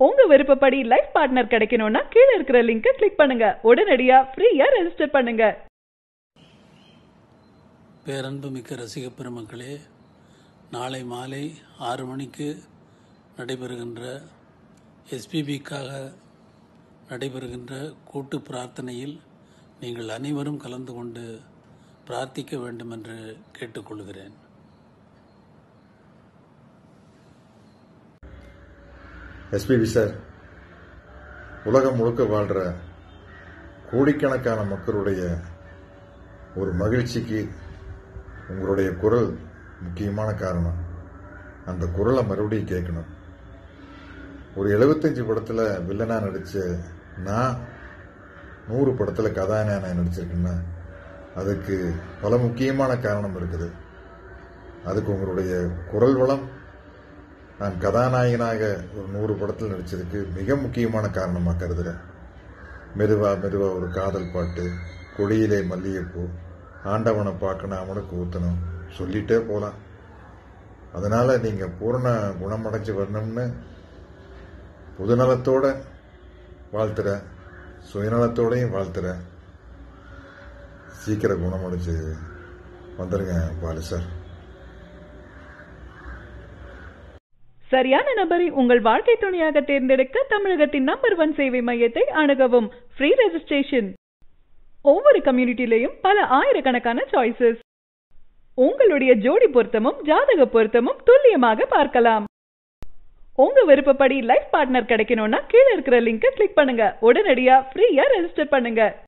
உங்க விருப்பப்படி life partner கிடைக்கணும்னா கீழ இருக்கிற லிங்கை கிளிக் பண்ணுங்க. உடனடியா ஃப்ரீயா ரெஜிஸ்டர் பண்ணுங்க. பேரன்புமிக்க ரசிக பெருமக்களே, நாளை மாலை 6 மணிக்கு நடைபெறுகின்ற எஸ்பிபிக்காக நடைபெறுகின்ற கூட்டு பிரார்த்தனையில் நீங்கள் அனைவரும் கலந்து கொண்டு பிரார்த்திக்க வேண்டும் என்று கேட்டுக்கொள்கிறேன். எஸ்பிபி சார், உலகம் முழுக்க வாழ்கிற கோடிக்கணக்கான மக்களுடைய ஒரு மகிழ்ச்சிக்கு உங்களுடைய குரல் முக்கியமான காரணம். அந்த குரலை மறுபடியும் கேட்கணும். ஒரு 75 படத்தில் வில்லனாக நடித்த நான் 100 படத்தில் கதாநாயகனாக நடிச்சிருக்கேன்னா அதுக்கு பல முக்கியமான காரணம் இருக்குது. அதுக்கு உங்களுடைய குரல் வளம், நான் கதாநாயகனாக ஒரு 100 படத்தில் நடிச்சதுக்கு மிக முக்கியமான காரணமாக கருதுகிறேன். மெதுவா மெதுவா ஒரு காதல் பாட்டு, கொடியிலே மல்லிகைப்பூ, ஆண்டவனை பார்க்கணும் அவனுக்கு ஊற்றணும், சொல்லிட்டே போகலாம். அதனால் நீங்கள் பூர்ண குணமடைஞ்சு வரணும்னு பொதுநலத்தோட வாழ்த்துறேன், சுயநலத்தோடையும் வாழ்த்துறேன். சீக்கிரம் குணமடைஞ்சு வந்துடுங்க பாலு சார். சரியான நபரை உங்கள் வாழ்க்கை துணையாக தேர்ந்தெடுக்க தமிழகத்தின் நம்பர் 1 சேவை மையத்தை அணுகவும். Free registration. ஒவ்வொரு கம்யூனிட்டிலையும் பல ஆயிரக்கணக்கான சாய்ஸஸ். உங்களுடைய ஜோடி பொருத்தமும் ஜாதக பொருத்தமும் துல்லியமாக பார்க்கலாம். உங்க விருப்பப்படி லைஃப் பார்ட்னர் கிடைக்கணும்னா கீழ இருக்கிற லிங்கை கிளிக் பண்ணுங்க. உடனடியா ஃப்ரீயா ரெஜிஸ்டர் பண்ணுங்க.